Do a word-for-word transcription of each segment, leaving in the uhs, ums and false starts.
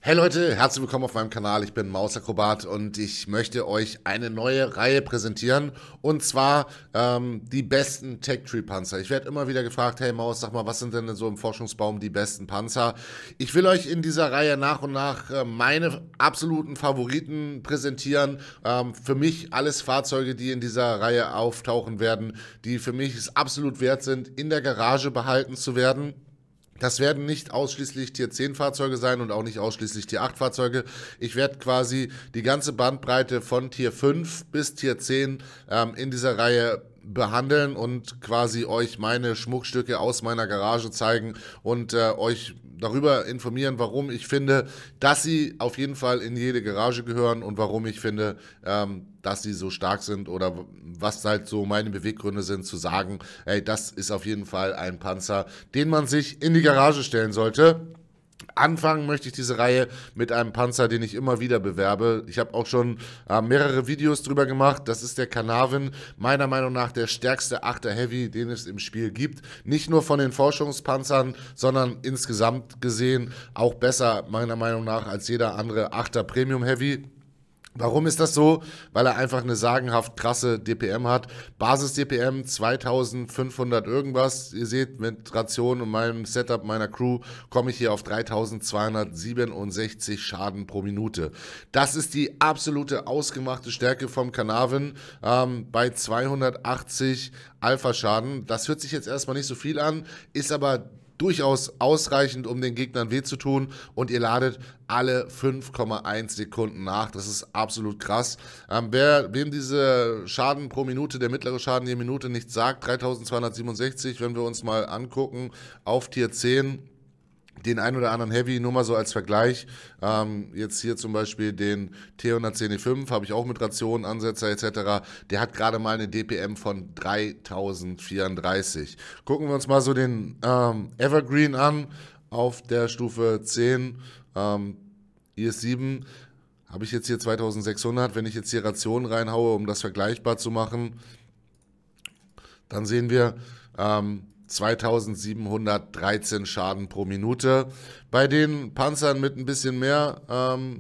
Hey Leute, herzlich willkommen auf meinem Kanal. Ich bin Mausakrobat und ich möchte euch eine neue Reihe präsentieren, und zwar ähm, die besten Tech-Tree-Panzer. Ich werde immer wieder gefragt, hey Maus, sag mal, was sind denn so im Forschungsbaum die besten Panzer? Ich will euch in dieser Reihe nach und nach äh, meine absoluten Favoriten präsentieren. Ähm, für mich alles Fahrzeuge, die in dieser Reihe auftauchen werden, die für mich es absolut wert sind, in der Garage behalten zu werden. Das werden nicht ausschließlich Tier zehn Fahrzeuge sein und auch nicht ausschließlich Tier acht Fahrzeuge. Ich werde quasi die ganze Bandbreite von Tier fünf bis Tier zehn ähm, in dieser Reihe behandeln und quasi euch meine Schmuckstücke aus meiner Garage zeigen und äh, euch darüber informieren, warum ich finde, dass sie auf jeden Fall in jede Garage gehören und warum ich finde, ähm, dass sie so stark sind oder was halt so meine Beweggründe sind, zu sagen, ey, das ist auf jeden Fall ein Panzer, den man sich in die Garage stellen sollte. Anfangen möchte ich diese Reihe mit einem Panzer, den ich immer wieder bewerbe. Ich habe auch schon äh, mehrere Videos drüber gemacht. Das ist der Carnarvon, meiner Meinung nach der stärkste Achter Heavy, den es im Spiel gibt. Nicht nur von den Forschungspanzern, sondern insgesamt gesehen auch besser, meiner Meinung nach, als jeder andere Achter Premium Heavy. Warum ist das so? Weil er einfach eine sagenhaft krasse D P M hat. Basis-D P M zweitausendfünfhundert irgendwas. Ihr seht, mit Ration und meinem Setup meiner Crew komme ich hier auf dreitausendzweihundertsiebenundsechzig Schaden pro Minute. Das ist die absolute ausgemachte Stärke vom Carnarvon ähm, bei zweihundertachtzig Alpha-Schaden. Das hört sich jetzt erstmal nicht so viel an, ist aber durchaus ausreichend, um den Gegnern weh zu tun, und ihr ladet alle fünf Komma eins Sekunden nach. Das ist absolut krass. Ähm, wer, wem diese Schaden pro Minute, der mittlere Schaden je Minute nichts sagt, dreitausendzweihundertsiebenundsechzig, wenn wir uns mal angucken auf Tier zehn, den ein oder anderen Heavy, nur mal so als Vergleich, ähm, jetzt hier zum Beispiel den T hundertzehn E fünf, habe ich auch mit Rationen, Ansetzer et cetera, der hat gerade mal eine D P M von dreitausendvierunddreißig. Gucken wir uns mal so den ähm, Evergreen an, auf der Stufe zehn, ähm, I S sieben, habe ich jetzt hier zweitausendsechshundert, wenn ich jetzt hier Rationen reinhaue, um das vergleichbar zu machen, dann sehen wir, ähm, zweitausendsiebenhundertdreizehn Schaden pro Minute. Bei den Panzern mit ein bisschen mehr ähm,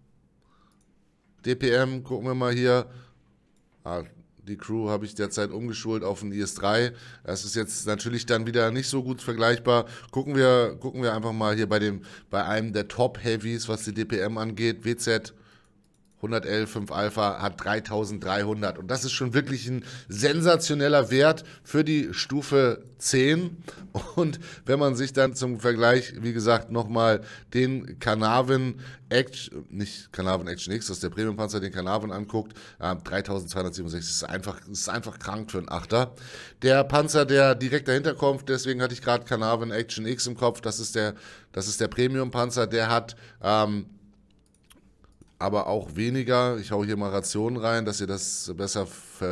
D P M, gucken wir mal hier. Ah, die Crew habe ich derzeit umgeschult auf den I S drei. Das ist jetzt natürlich dann wieder nicht so gut vergleichbar. Gucken wir, gucken wir einfach mal hier bei, dem, bei einem der Top-Heavies, was die D P M angeht. W Z hundertelf fünf Alpha hat dreitausenddreihundert, und das ist schon wirklich ein sensationeller Wert für die Stufe zehn. Und wenn man sich dann zum Vergleich, wie gesagt, nochmal den Carnarvon Action, nicht Carnarvon Action X, das ist der Premium-Panzer, den Carnarvon anguckt, äh, dreitausendzweihundertsiebenundsechzig, ist einfach, ist einfach krank für einen Achter. Der Panzer, der direkt dahinter kommt, deswegen hatte ich gerade Carnarvon Action X im Kopf, das ist der, das ist der Premium-Panzer, der hat ähm, aber auch weniger. Ich hau hier mal Rationen rein, dass ihr das besser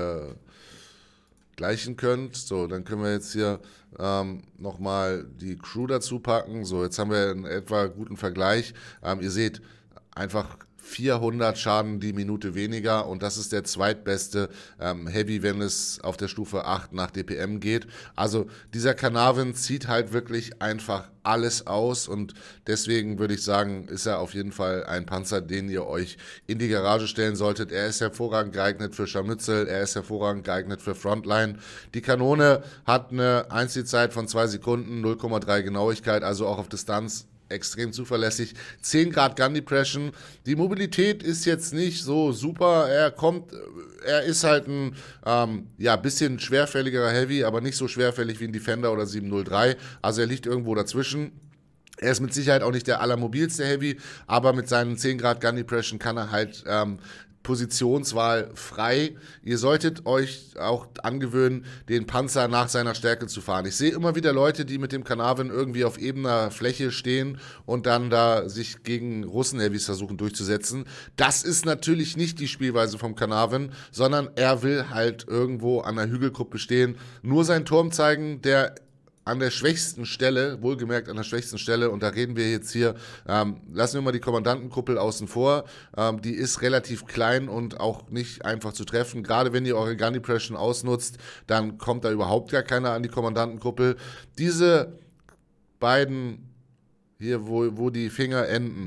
vergleichen könnt. So, dann können wir jetzt hier ähm, nochmal die Crew dazu packen. So, jetzt haben wir einen etwa guten Vergleich. Ähm, ihr seht, einfach vierhundert Schaden die Minute weniger, und das ist der zweitbeste ähm, Heavy, wenn es auf der Stufe acht nach D P M geht. Also dieser Carnarvon zieht halt wirklich einfach alles aus, und deswegen würde ich sagen, ist er auf jeden Fall ein Panzer, den ihr euch in die Garage stellen solltet. Er ist hervorragend geeignet für Scharmützel, er ist hervorragend geeignet für Frontline. Die Kanone hat eine Einziehzeit von zwei Sekunden, null Komma drei Genauigkeit, also auch auf Distanz extrem zuverlässig. zehn Grad Gun Depression. Die Mobilität ist jetzt nicht so super. Er kommt, er ist halt ein ähm, ja, bisschen schwerfälligerer Heavy, aber nicht so schwerfällig wie ein Defender oder sieben null drei. Also er liegt irgendwo dazwischen. Er ist mit Sicherheit auch nicht der allermobilste Heavy, aber mit seinen zehn Grad Gun Depression kann er halt ähm, Positionswahl frei. Ihr solltet euch auch angewöhnen, den Panzer nach seiner Stärke zu fahren. Ich sehe immer wieder Leute, die mit dem Carnarvon irgendwie auf ebener Fläche stehen und dann da sich gegen Russen-Heavys versuchen durchzusetzen. Das ist natürlich nicht die Spielweise vom Carnarvon, sondern er will halt irgendwo an der Hügelkuppe stehen, nur seinen Turm zeigen, der an der schwächsten Stelle, wohlgemerkt an der schwächsten Stelle, und da reden wir jetzt hier, ähm, lassen wir mal die Kommandantenkuppel außen vor, ähm, die ist relativ klein und auch nicht einfach zu treffen. Gerade wenn ihr eure Gun Depression ausnutzt, dann kommt da überhaupt gar keiner an die Kommandantenkuppel. Diese beiden hier, wo, wo die Finger enden,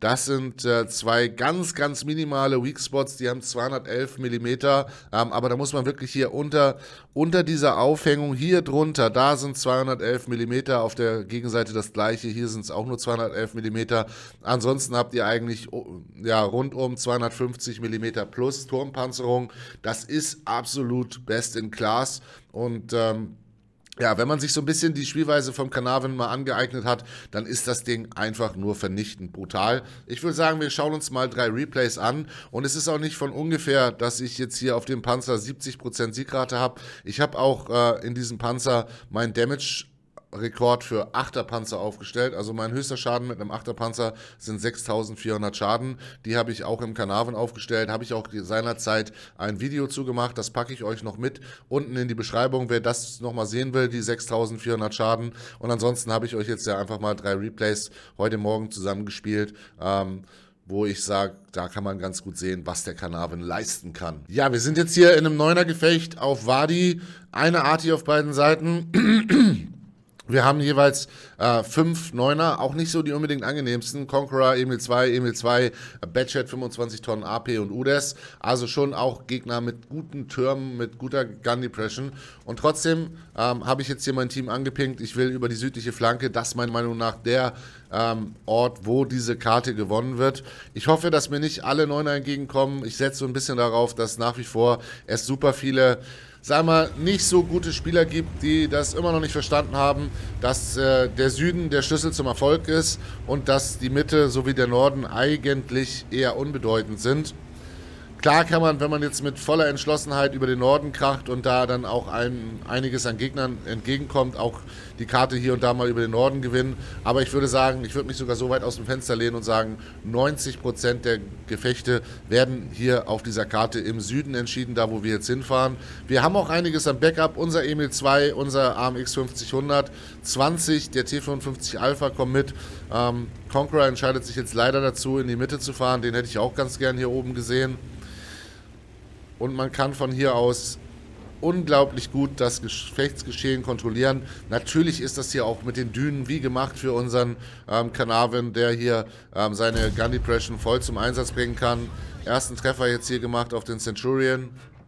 Das sind äh, zwei ganz, ganz minimale Weak Spots, die haben zweihundertelf Millimeter, ähm, aber da muss man wirklich hier unter, unter dieser Aufhängung, hier drunter, da sind zweihundertelf Millimeter, auf der Gegenseite das gleiche, hier sind es auch nur zweihundertelf Millimeter. Ansonsten habt ihr eigentlich ja, rundum zweihundertfünfzig Millimeter plus Turmpanzerung. Das ist absolut best in class und ähm, ja, wenn man sich so ein bisschen die Spielweise vom Carnarvon mal angeeignet hat, dann ist das Ding einfach nur vernichtend brutal. Ich würde sagen, wir schauen uns mal drei Replays an und es ist auch nicht von ungefähr, dass ich jetzt hier auf dem Panzer siebzig Prozent Siegrate habe. Ich habe auch äh, in diesem Panzer mein Damage Rekord für Achterpanzer aufgestellt. Also mein höchster Schaden mit einem Achterpanzer sind sechstausendvierhundert Schaden. Die habe ich auch im Carnarvon aufgestellt. Habe ich auch seinerzeit ein Video zu gemacht. Das packe ich euch noch mit unten in die Beschreibung, wer das nochmal sehen will, die sechstausendvierhundert Schaden. Und ansonsten habe ich euch jetzt ja einfach mal drei Replays heute Morgen zusammengespielt, ähm, wo ich sage, da kann man ganz gut sehen, was der Carnarvon leisten kann. Ja, wir sind jetzt hier in einem Neuner-Gefecht auf Wadi. Eine Arti auf beiden Seiten. Wir haben jeweils äh, fünf Neuner, auch nicht so die unbedingt angenehmsten. Conqueror, Emil zwei, Emil zwei, Batchet fünfundzwanzig Tonnen A P und U D E S. Also schon auch Gegner mit guten Türmen, mit guter Gun Depression. Und trotzdem ähm, habe ich jetzt hier mein Team angepinkt. Ich will über die südliche Flanke. Das ist meiner Meinung nach der ähm, Ort, wo diese Karte gewonnen wird. Ich hoffe, dass mir nicht alle Neuner entgegenkommen. Ich setze so ein bisschen darauf, dass nach wie vor es super viele, sagen wir, nicht so gute Spieler gibt, die das immer noch nicht verstanden haben, dass äh, der Süden der Schlüssel zum Erfolg ist und dass die Mitte sowie der Norden eigentlich eher unbedeutend sind. Klar kann man, wenn man jetzt mit voller Entschlossenheit über den Norden kracht und da dann auch ein, einiges an Gegnern entgegenkommt, auch die Karte hier und da mal über den Norden gewinnen. Aber ich würde sagen, ich würde mich sogar so weit aus dem Fenster lehnen und sagen, neunzig Prozent der Gefechte werden hier auf dieser Karte im Süden entschieden, da wo wir jetzt hinfahren. Wir haben auch einiges am Backup. Unser Emil zwei, unser A M X fünfzig hundert, zwanzig, der T fünfundfünfzig Alpha kommen mit. Ähm, Conqueror entscheidet sich jetzt leider dazu, in die Mitte zu fahren. Den hätte ich auch ganz gern hier oben gesehen. Und man kann von hier aus unglaublich gut das Gefechtsgeschehen kontrollieren. Natürlich ist das hier auch mit den Dünen wie gemacht für unseren ähm, Carnarvon, der hier ähm, seine Gun Depression voll zum Einsatz bringen kann. Ersten Treffer jetzt hier gemacht auf den Centurion.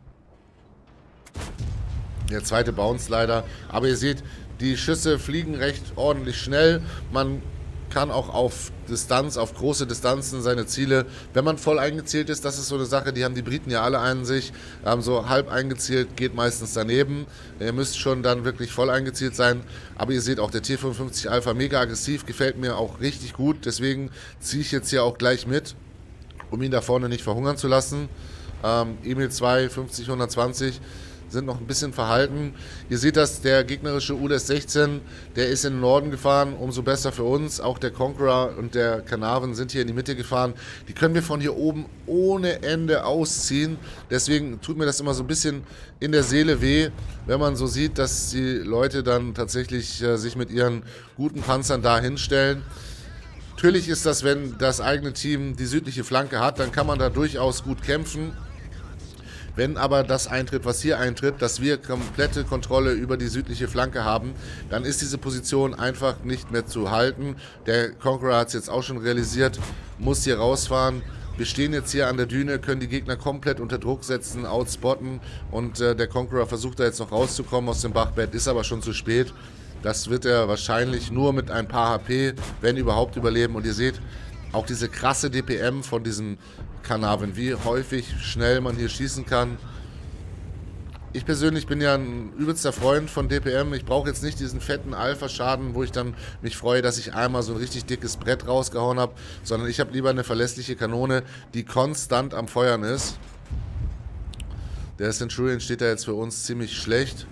Der zweite Bounce leider. Aber ihr seht, die Schüsse fliegen recht ordentlich schnell. Man kann auch auf Distanz, auf große Distanzen seine Ziele, wenn man voll eingezielt ist, das ist so eine Sache, die haben die Briten ja alle an sich, ähm, so halb eingezielt geht meistens daneben. Ihr müsst schon dann wirklich voll eingezielt sein, aber ihr seht auch, der T fünfundfünfzig Alpha mega aggressiv, gefällt mir auch richtig gut, deswegen ziehe ich jetzt hier auch gleich mit, um ihn da vorne nicht verhungern zu lassen. Ähm, Emil zwei, fünfzig, hundertzwanzig sind noch ein bisschen verhalten. Ihr seht das, der gegnerische U D E S sechzehn, der ist in den Norden gefahren, umso besser für uns. Auch der Conqueror und der Carnarvon sind hier in die Mitte gefahren. Die können wir von hier oben ohne Ende ausziehen. Deswegen tut mir das immer so ein bisschen in der Seele weh, wenn man so sieht, dass die Leute dann tatsächlich äh, sich mit ihren guten Panzern da hinstellen. Natürlich ist das, wenn das eigene Team die südliche Flanke hat, dann kann man da durchaus gut kämpfen. Wenn aber das eintritt, was hier eintritt, dass wir komplette Kontrolle über die südliche Flanke haben, dann ist diese Position einfach nicht mehr zu halten. Der Conqueror hat es jetzt auch schon realisiert, muss hier rausfahren. Wir stehen jetzt hier an der Düne, können die Gegner komplett unter Druck setzen, outspotten und äh, der Conqueror versucht da jetzt noch rauszukommen aus dem Bachbett, ist aber schon zu spät. Das wird er wahrscheinlich nur mit ein paar H P, wenn überhaupt, überleben. Und ihr seht auch diese krasse D P M von diesen Carnarvon, wie häufig schnell man hier schießen kann. Ich persönlich bin ja ein übelster Freund von D P M. Ich brauche jetzt nicht diesen fetten Alpha-Schaden, wo ich dann mich freue, dass ich einmal so ein richtig dickes Brett rausgehauen habe, sondern ich habe lieber eine verlässliche Kanone, die konstant am Feuern ist. Der Centurion steht da jetzt für uns ziemlich schlecht.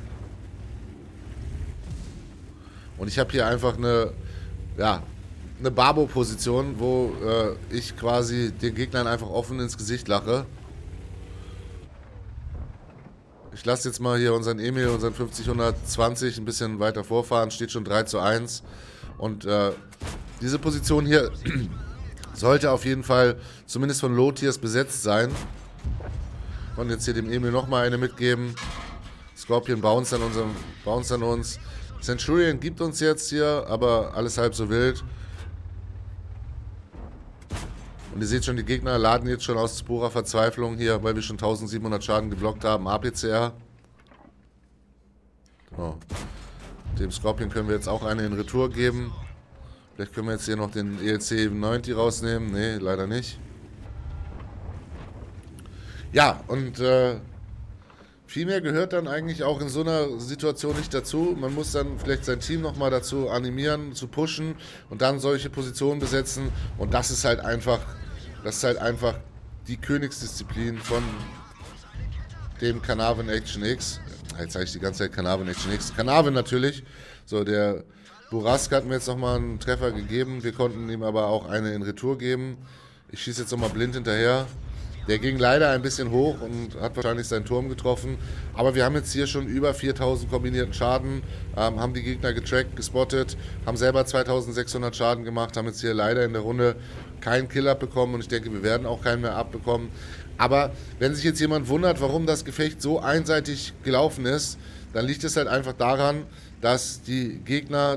Und ich habe hier einfach eine, ja, eine Barbo-Position, wo äh, ich quasi den Gegnern einfach offen ins Gesicht lache. Ich lasse jetzt mal hier unseren Emil, unseren fünfzig hundertzwanzig ein bisschen weiter vorfahren, steht schon drei zu eins. Und äh, diese Position hier sollte auf jeden Fall zumindest von Low-Tiers besetzt sein. Und jetzt hier dem Emil nochmal eine mitgeben. Scorpion bounce an, unserem, bounce an uns. Centurion gibt uns jetzt hier, aber alles halb so wild. Und ihr seht schon, die Gegner laden jetzt schon aus purer Verzweiflung hier, weil wir schon tausendsiebenhundert Schaden geblockt haben, A P C R. So. Dem Scorpion können wir jetzt auch eine in Retour geben. Vielleicht können wir jetzt hier noch den E L C neunzig rausnehmen. Nee, leider nicht. Ja, und äh, viel mehr gehört dann eigentlich auch in so einer Situation nicht dazu. Man muss dann vielleicht sein Team nochmal dazu animieren, zu pushen und dann solche Positionen besetzen. Und das ist halt einfach, das ist halt einfach die Königsdisziplin von dem Carnarvon Action X. Jetzt sage ich die ganze Zeit Carnarvon Action X. Carnarvon natürlich. So, der Burask hat mir jetzt nochmal einen Treffer gegeben. Wir konnten ihm aber auch eine in Retour geben. Ich schieße jetzt nochmal blind hinterher. Der ging leider ein bisschen hoch und hat wahrscheinlich seinen Turm getroffen. Aber wir haben jetzt hier schon über viertausend kombinierten Schaden, ähm, haben die Gegner getrackt, gespottet, haben selber zweitausendsechshundert Schaden gemacht, haben jetzt hier leider in der Runde keinen Kill abbekommen und ich denke, wir werden auch keinen mehr abbekommen. Aber wenn sich jetzt jemand wundert, warum das Gefecht so einseitig gelaufen ist, dann liegt es halt einfach daran, dass die Gegner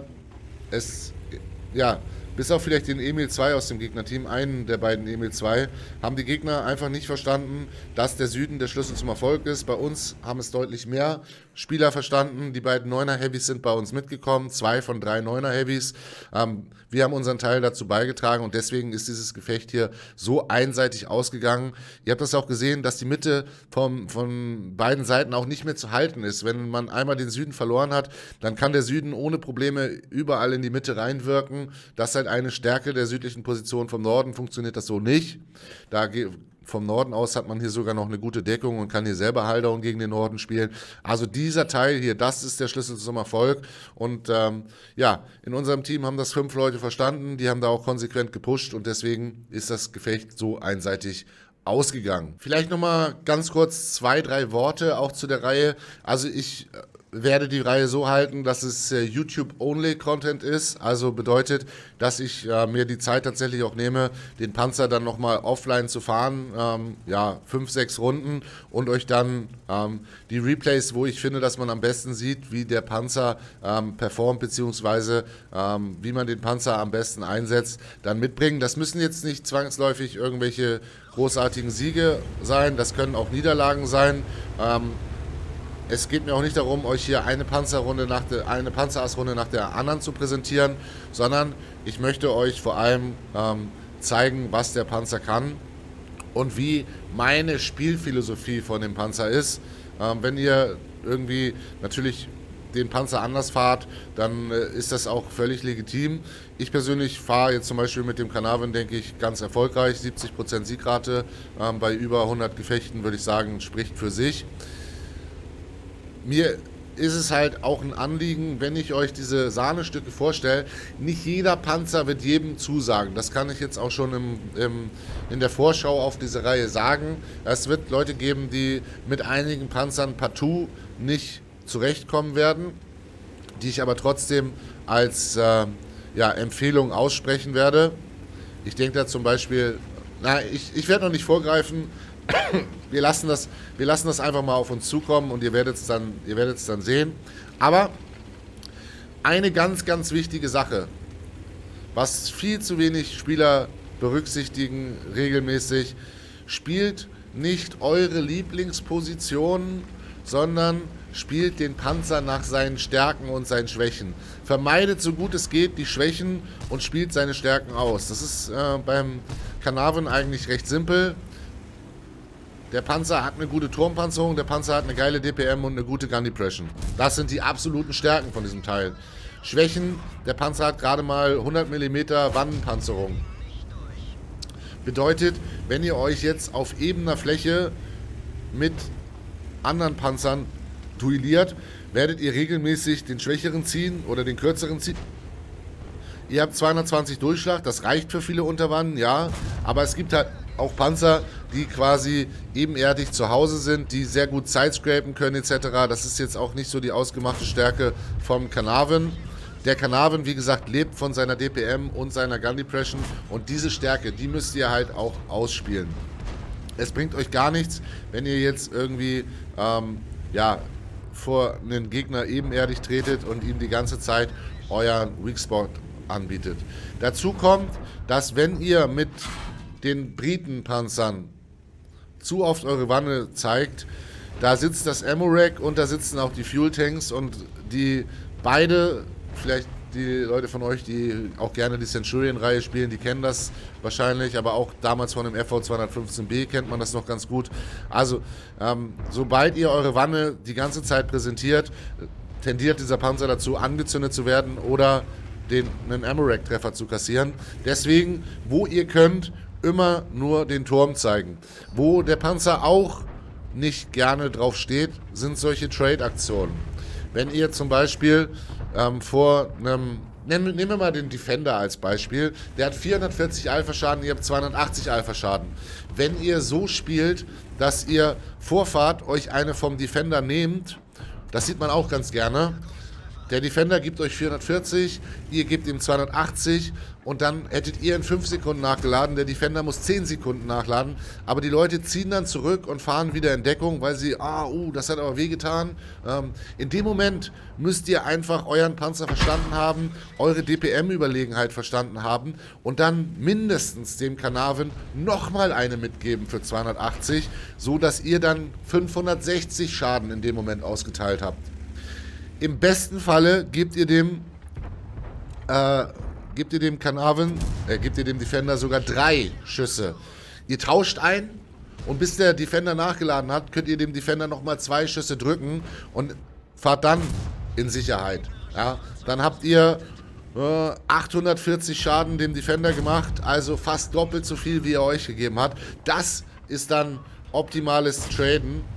es, ja, bis auf vielleicht den Emil zwei aus dem Gegnerteam, einen der beiden Emil zwei, haben die Gegner einfach nicht verstanden, dass der Süden der Schlüssel zum Erfolg ist. Bei uns haben es deutlich mehr Spieler verstanden. Die beiden Neuner-Heavys sind bei uns mitgekommen, zwei von drei Neuner-Heavys. Ähm, wir haben unseren Teil dazu beigetragen und deswegen ist dieses Gefecht hier so einseitig ausgegangen. Ihr habt das auch gesehen, dass die Mitte vom, von beiden Seiten auch nicht mehr zu halten ist. Wenn man einmal den Süden verloren hat, dann kann der Süden ohne Probleme überall in die Mitte reinwirken. Das ist halt eine Stärke der südlichen Position. Vom Norden funktioniert das so nicht. Da vom Norden aus hat man hier sogar noch eine gute Deckung und kann hier selber Halterung gegen den Norden spielen. Also dieser Teil hier, das ist der Schlüssel zum Erfolg. Und ähm, ja, in unserem Team haben das fünf Leute verstanden. Die haben da auch konsequent gepusht und deswegen ist das Gefecht so einseitig ausgegangen. Vielleicht nochmal ganz kurz zwei, drei Worte auch zu der Reihe. Also ich werde die Reihe so halten, dass es äh, YouTube-Only-Content ist. Also bedeutet, dass ich äh, mir die Zeit tatsächlich auch nehme, den Panzer dann nochmal offline zu fahren. Ähm, ja, fünf, sechs Runden und euch dann ähm, die Replays, wo ich finde, dass man am besten sieht, wie der Panzer ähm, performt, beziehungsweise ähm, wie man den Panzer am besten einsetzt, dann mitbringen. Das müssen jetzt nicht zwangsläufig irgendwelche großartigen Siege sein. Das können auch Niederlagen sein. Ähm, Es geht mir auch nicht darum, euch hier eine Panzerrunde nach der, eine Panzerassrunde nach der anderen zu präsentieren, sondern ich möchte euch vor allem ähm, zeigen, was der Panzer kann und wie meine Spielphilosophie von dem Panzer ist. Ähm, wenn ihr irgendwie natürlich den Panzer anders fahrt, dann äh, ist das auch völlig legitim. Ich persönlich fahre jetzt zum Beispiel mit dem Carnarvon, denke ich, ganz erfolgreich. siebzig Prozent Siegrate ähm, bei über hundert Gefechten, würde ich sagen, spricht für sich. Mir ist es halt auch ein Anliegen, wenn ich euch diese Sahnestücke vorstelle, nicht jeder Panzer wird jedem zusagen. Das kann ich jetzt auch schon im, im, in der Vorschau auf diese Reihe sagen. Es wird Leute geben, die mit einigen Panzern partout nicht zurechtkommen werden, die ich aber trotzdem als äh, ja, Empfehlung aussprechen werde. Ich denke da zum Beispiel, na, ich, ich werde noch nicht vorgreifen. Wir lassen, das, wir lassen das einfach mal auf uns zukommen und ihr werdet es dann, ihr werdet es dann sehen. Aber eine ganz, ganz wichtige Sache, was viel zu wenig Spieler berücksichtigen regelmäßig, spielt nicht eure Lieblingspositionen, sondern spielt den Panzer nach seinen Stärken und seinen Schwächen. Vermeidet so gut es geht die Schwächen und spielt seine Stärken aus. Das ist äh, beim Carnarvon eigentlich recht simpel. Der Panzer hat eine gute Turmpanzerung, der Panzer hat eine geile D P M und eine gute Gun Depression. Das sind die absoluten Stärken von diesem Teil. Schwächen, der Panzer hat gerade mal hundert Millimeter Wannenpanzerung. Bedeutet, wenn ihr euch jetzt auf ebener Fläche mit anderen Panzern duelliert, werdet ihr regelmäßig den schwächeren ziehen oder den kürzeren ziehen. Ihr habt zweihundertzwanzig Durchschlag, das reicht für viele Unterwannen, ja, aber es gibt halt auch Panzer, die quasi ebenerdig zu Hause sind, die sehr gut sidescrapen können et cetera. Das ist jetzt auch nicht so die ausgemachte Stärke vom Carnarvon. Der Carnarvon, wie gesagt, lebt von seiner D P M und seiner Gun Depression und diese Stärke, die müsst ihr halt auch ausspielen. Es bringt euch gar nichts, wenn ihr jetzt irgendwie ähm, ja, vor einen Gegner ebenerdig tretet und ihm die ganze Zeit euren Weak Spot anbietet. Dazu kommt, dass wenn ihr mit den Britenpanzern zu oft eure Wanne zeigt, da sitzt das Ammo-Rack und da sitzen auch die Fuel-Tanks und die beide, vielleicht die Leute von euch, die auch gerne die Centurion-Reihe spielen, die kennen das wahrscheinlich, aber auch damals von dem F V zweihundertfünfzehn B kennt man das noch ganz gut. Also, ähm, sobald ihr eure Wanne die ganze Zeit präsentiert, tendiert dieser Panzer dazu, angezündet zu werden oder den, einen Ammo-Rack-Treffer zu kassieren. Deswegen, wo ihr könnt, immer nur den Turm zeigen. Wo der Panzer auch nicht gerne drauf steht, sind solche Trade-Aktionen. Wenn ihr zum Beispiel ähm, vor einem, nehmen, nehmen wir mal den Defender als Beispiel, der hat vierhundertvierzig Alpha-Schaden, ihr habt zweihundertachtzig Alpha-Schaden. Wenn ihr so spielt, dass ihr Vorfahrt euch eine vom Defender nehmt, das sieht man auch ganz gerne, der Defender gibt euch vierhundertvierzig, ihr gebt ihm zweihundertachtzig und dann hättet ihr in fünf Sekunden nachgeladen. Der Defender muss zehn Sekunden nachladen, aber die Leute ziehen dann zurück und fahren wieder in Deckung, weil sie, ah, uh, das hat aber wehgetan. Ähm, in dem Moment müsst ihr einfach euren Panzer verstanden haben, eure D P M-Überlegenheit verstanden haben und dann mindestens dem Carnarvon nochmal eine mitgeben für zweihundertachtzig, so dass ihr dann fünfhundertsechzig Schaden in dem Moment ausgeteilt habt. Im besten Falle gebt ihr dem äh, gebt ihr dem Carnarvon, äh, gebt ihr dem Defender sogar drei Schüsse. Ihr tauscht ein und bis der Defender nachgeladen hat, könnt ihr dem Defender nochmal zwei Schüsse drücken und fahrt dann in Sicherheit. Ja? Dann habt ihr äh, achthundertvierzig Schaden dem Defender gemacht, also fast doppelt so viel, wie er euch gegeben hat. Das ist dann optimales Traden.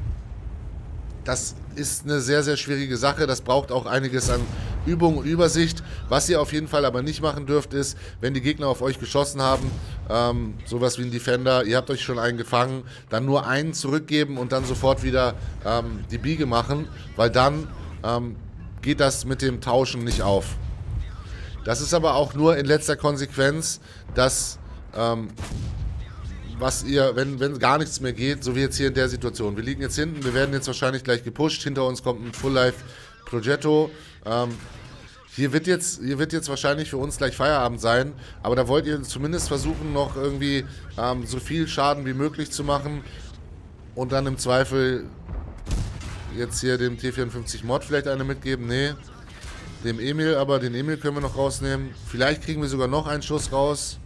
Das ist eine sehr, sehr schwierige Sache. Das braucht auch einiges an Übung und Übersicht. Was ihr auf jeden Fall aber nicht machen dürft, ist, wenn die Gegner auf euch geschossen haben, ähm, sowas wie ein Defender, ihr habt euch schon einen gefangen, dann nur einen zurückgeben und dann sofort wieder ähm, die Biege machen, weil dann ähm, geht das mit dem Tauschen nicht auf. Das ist aber auch nur in letzter Konsequenz, dass ähm, was ihr, wenn, wenn gar nichts mehr geht, so wie jetzt hier in der Situation. Wir liegen jetzt hinten, wir werden jetzt wahrscheinlich gleich gepusht, hinter uns kommt ein Full Life Progetto. Ähm, hier wird jetzt, hier wird jetzt wahrscheinlich für uns gleich Feierabend sein, aber da wollt ihr zumindest versuchen, noch irgendwie ähm, so viel Schaden wie möglich zu machen und dann im Zweifel jetzt hier dem T vierundfünfzig Mod vielleicht eine mitgeben. Nee, dem Emil, aber den Emil können wir noch rausnehmen. Vielleicht kriegen wir sogar noch einen Schuss raus.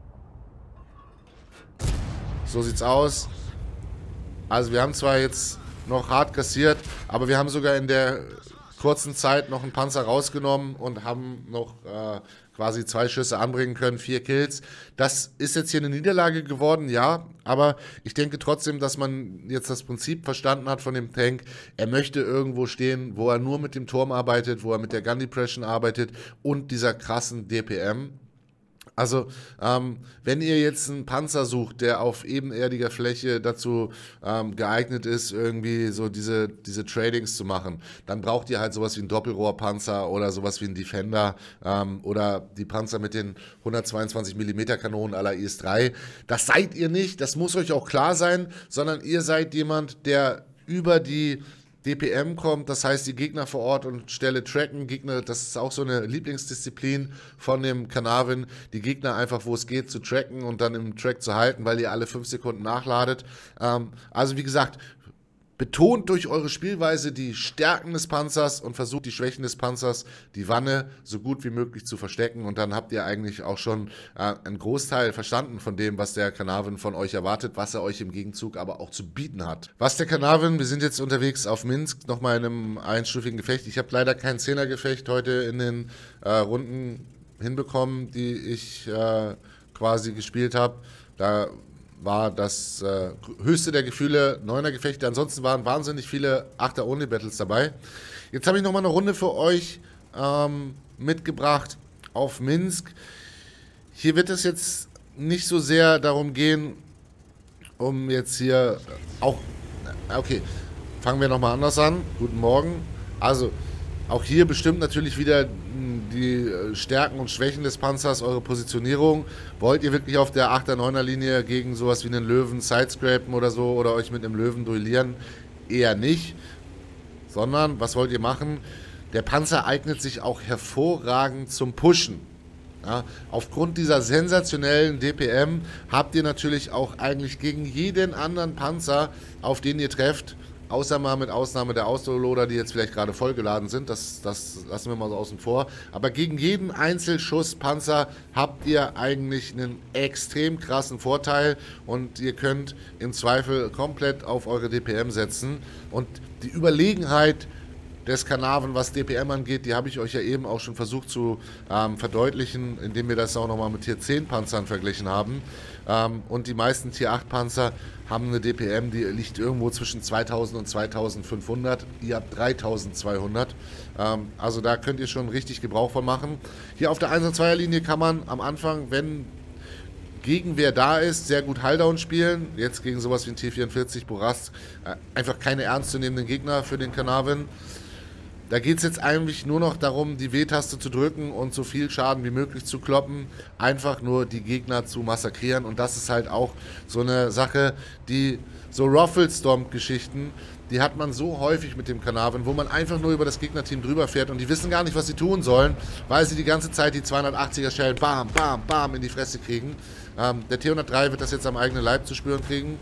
So sieht's aus. Also wir haben zwar jetzt noch hart kassiert, aber wir haben sogar in der kurzen Zeit noch einen Panzer rausgenommen und haben noch äh, quasi zwei Schüsse anbringen können, vier Kills. Das ist jetzt hier eine Niederlage geworden, ja, aber ich denke trotzdem, dass man jetzt das Prinzip verstanden hat von dem Tank. Er möchte irgendwo stehen, wo er nur mit dem Turm arbeitet, wo er mit der Gun Depression arbeitet und dieser krassen D P M. Also, ähm, wenn ihr jetzt einen Panzer sucht, der auf ebenerdiger Fläche dazu ähm, geeignet ist, irgendwie so diese, diese Tradings zu machen, dann braucht ihr halt sowas wie einen Doppelrohrpanzer oder sowas wie einen Defender ähm, oder die Panzer mit den hundertzweiundzwanzig Millimeter Kanonen à la I S drei. Das seid ihr nicht, das muss euch auch klar sein, sondern ihr seid jemand, der über die D P M kommt, das heißt die Gegner vor Ort und Stelle tracken, Gegner, das ist auch so eine Lieblingsdisziplin von dem Carnarvon, die Gegner einfach, wo es geht, zu tracken und dann im Track zu halten, weil ihr alle fünf Sekunden nachladet. Ähm, also wie gesagt, betont durch eure Spielweise die Stärken des Panzers und versucht die Schwächen des Panzers, die Wanne, so gut wie möglich zu verstecken und dann habt ihr eigentlich auch schon äh, einen Großteil verstanden von dem, was der Carnarvon von euch erwartet, was er euch im Gegenzug aber auch zu bieten hat. Was der Carnarvon, wir sind jetzt unterwegs auf Minsk, nochmal in einem einstufigen Gefecht. Ich habe leider kein Zehner-Gefecht heute in den äh, Runden hinbekommen, die ich äh, quasi gespielt habe. Da war das äh, höchste der Gefühle, Neuner-Gefechte. Ansonsten waren wahnsinnig viele Achter-Only-Battles dabei. Jetzt habe ich nochmal eine Runde für euch ähm, mitgebracht auf Minsk. Hier wird es jetzt nicht so sehr darum gehen, um jetzt hier auch... Okay, fangen wir nochmal anders an. Guten Morgen. Also, auch hier bestimmt natürlich wieder die Stärken und Schwächen des Panzers, eure Positionierung. Wollt ihr wirklich auf der achter neuner Linie gegen sowas wie einen Löwen sidescrapen oder so oder euch mit einem Löwen duellieren? Eher nicht. Sondern, was wollt ihr machen? Der Panzer eignet sich auch hervorragend zum Pushen. Ja, aufgrund dieser sensationellen D P M habt ihr natürlich auch eigentlich gegen jeden anderen Panzer, auf den ihr trefft, außer mal mit Ausnahme der Autoloader, die jetzt vielleicht gerade vollgeladen sind, das, das lassen wir mal so außen vor, aber gegen jeden Einzelschusspanzer habt ihr eigentlich einen extrem krassen Vorteil und ihr könnt im Zweifel komplett auf eure D P M setzen und die Überlegenheit des Canaven, was D P M angeht, die habe ich euch ja eben auch schon versucht zu ähm, verdeutlichen, indem wir das auch nochmal mit Tier zehn Panzern verglichen haben. Ähm, und die meisten Tier acht Panzer haben eine D P M, die liegt irgendwo zwischen zweitausend und zweitausendfünfhundert. Ihr habt dreitausendzweihundert. Ähm, also da könnt ihr schon richtig Gebrauch von machen. Hier auf der eins und zweier Linie kann man am Anfang, wenn Gegenwehr da ist, sehr gut Hulldown spielen. Jetzt gegen sowas wie ein T vierundvierzig Borast äh, einfach keine ernstzunehmenden Gegner für den Canaven. Da geht es jetzt eigentlich nur noch darum, die W-Taste zu drücken und so viel Schaden wie möglich zu kloppen. Einfach nur die Gegner zu massakrieren. Und das ist halt auch so eine Sache, die so Rufflestomp-Geschichten, die hat man so häufig mit dem Canaven, wo man einfach nur über das Gegnerteam drüber fährt und die wissen gar nicht, was sie tun sollen, weil sie die ganze Zeit die zweihundertachtziger Schellen bam, bam, bam in die Fresse kriegen. Ähm, der T hundertdrei wird das jetzt am eigenen Leib zu spüren kriegen.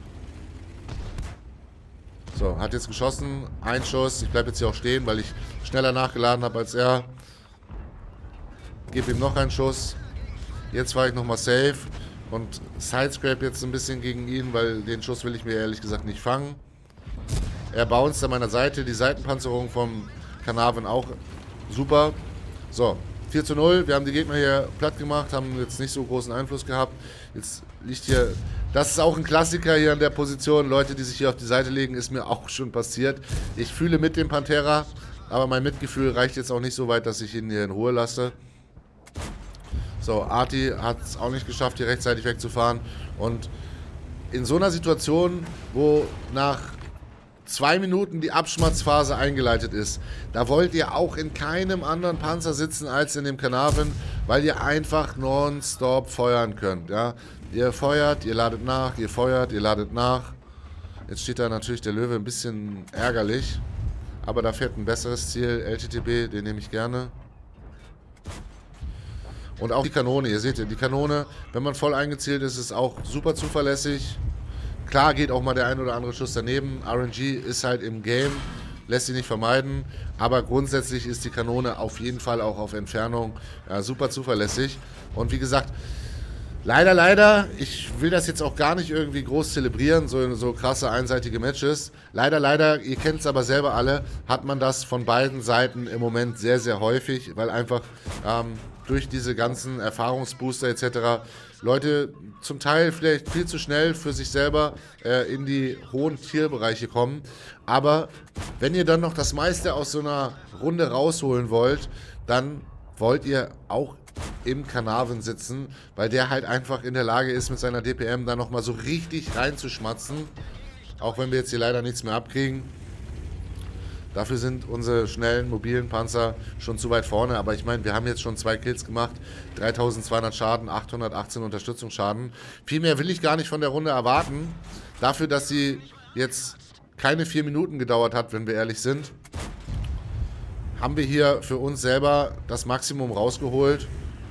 So, hat jetzt geschossen, ein Schuss, ich bleibe jetzt hier auch stehen, weil ich schneller nachgeladen habe als er. Gebe ihm noch einen Schuss. Jetzt fahre ich nochmal safe und sidescrape jetzt ein bisschen gegen ihn, weil den Schuss will ich mir ehrlich gesagt nicht fangen. Er bounced an meiner Seite, die Seitenpanzerung vom Canaven auch super. So, vier zu null, wir haben die Gegner hier platt gemacht, haben jetzt nicht so großen Einfluss gehabt. Jetzt liegt hier, das ist auch ein Klassiker hier an der Position, Leute, die sich hier auf die Seite legen, ist mir auch schon passiert. Ich fühle mit dem Pantera, aber mein Mitgefühl reicht jetzt auch nicht so weit, dass ich ihn hier in Ruhe lasse. So, Arti hat es auch nicht geschafft, hier rechtzeitig wegzufahren. Und in so einer Situation, wo nach zwei Minuten die Abschmatzphase eingeleitet ist, da wollt ihr auch in keinem anderen Panzer sitzen als in dem Canaven, weil ihr einfach nonstop feuern könnt. Ja? Ihr feuert, ihr ladet nach, ihr feuert, ihr ladet nach. Jetzt steht da natürlich der Löwe ein bisschen ärgerlich, aber da fährt ein besseres Ziel, L T T B, den nehme ich gerne. Und auch die Kanone, ihr seht ja, die Kanone, wenn man voll eingezielt ist, ist auch super zuverlässig. Klar geht auch mal der ein oder andere Schuss daneben. R N G ist halt im Game, lässt sich nicht vermeiden. Aber grundsätzlich ist die Kanone auf jeden Fall auch auf Entfernung ja, super zuverlässig. Und wie gesagt, leider, leider, ich will das jetzt auch gar nicht irgendwie groß zelebrieren, so, so krasse einseitige Matches. Leider, leider, ihr kennt es aber selber alle, hat man das von beiden Seiten im Moment sehr, sehr häufig, weil einfach ähm, durch diese ganzen Erfahrungsbooster et cetera Leute zum Teil vielleicht viel zu schnell für sich selber äh, in die hohen Tierbereiche kommen. Aber wenn ihr dann noch das meiste aus so einer Runde rausholen wollt, dann wollt ihr auch im Canaven sitzen, weil der halt einfach in der Lage ist, mit seiner D P M da nochmal so richtig reinzuschmatzen. Auch wenn wir jetzt hier leider nichts mehr abkriegen. Dafür sind unsere schnellen, mobilen Panzer schon zu weit vorne. Aber ich meine, wir haben jetzt schon zwei Kills gemacht. dreitausendzweihundert Schaden, achthundertachtzehn Unterstützungsschaden. Viel mehr will ich gar nicht von der Runde erwarten. Dafür, dass sie jetzt keine vier Minuten gedauert hat, wenn wir ehrlich sind, haben wir hier für uns selber das Maximum rausgeholt.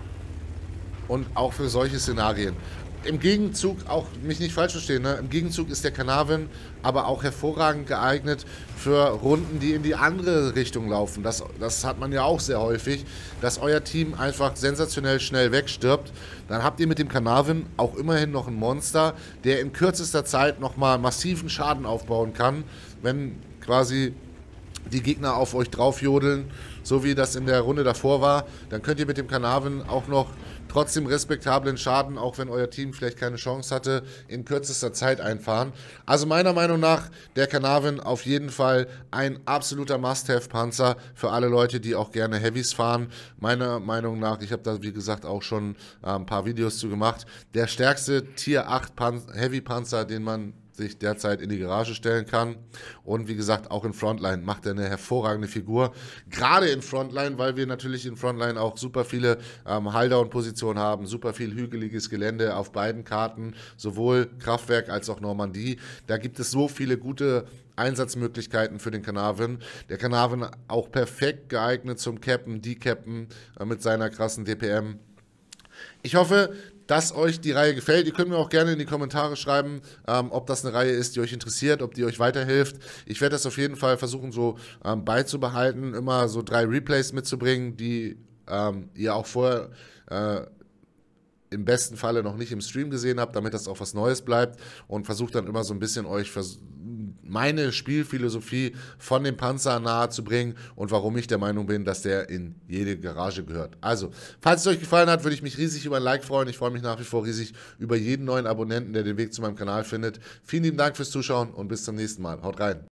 Und auch für solche Szenarien. Im Gegenzug, auch mich nicht falsch verstehen, ne? Im Gegenzug ist der Canaven aber auch hervorragend geeignet für Runden, die in die andere Richtung laufen. Das, das hat man ja auch sehr häufig, dass euer Team einfach sensationell schnell wegstirbt. Dann habt ihr mit dem Canaven auch immerhin noch ein Monster, der in kürzester Zeit nochmal massiven Schaden aufbauen kann, wenn quasi die Gegner auf euch draufjodeln, so wie das in der Runde davor war. Dann könnt ihr mit dem Canaven auch noch trotzdem respektablen Schaden, auch wenn euer Team vielleicht keine Chance hatte, in kürzester Zeit einfahren. Also meiner Meinung nach der Canaven auf jeden Fall ein absoluter Must-Have-Panzer für alle Leute, die auch gerne Heavys fahren. Meiner Meinung nach, ich habe da wie gesagt auch schon äh, ein paar Videos zu gemacht, der stärkste Tier acht Heavy-Panzer, den man sich derzeit in die Garage stellen kann. Und wie gesagt, auch in Frontline macht er eine hervorragende Figur. Gerade in Frontline, weil wir natürlich in Frontline auch super viele ähm, Hulldown-Positionen haben, super viel hügeliges Gelände auf beiden Karten, sowohl Kraftwerk als auch Normandie. Da gibt es so viele gute Einsatzmöglichkeiten für den Canaven. Der Canaven auch perfekt geeignet zum Cappen, Decappen äh, mit seiner krassen D P M. Ich hoffe, dass euch die Reihe gefällt. Ihr könnt mir auch gerne in die Kommentare schreiben, ähm, ob das eine Reihe ist, die euch interessiert, ob die euch weiterhilft. Ich werde das auf jeden Fall versuchen, so ähm, beizubehalten, immer so drei Replays mitzubringen, die ähm, ihr auch vorher äh, im besten Falle noch nicht im Stream gesehen habt, damit das auch was Neues bleibt, und versucht dann immer so ein bisschen euch vers meine Spielphilosophie von dem Panzer nahe zu bringen und warum ich der Meinung bin, dass der in jede Garage gehört. Also, falls es euch gefallen hat, würde ich mich riesig über ein Like freuen. Ich freue mich nach wie vor riesig über jeden neuen Abonnenten, der den Weg zu meinem Kanal findet. Vielen lieben Dank fürs Zuschauen und bis zum nächsten Mal. Haut rein!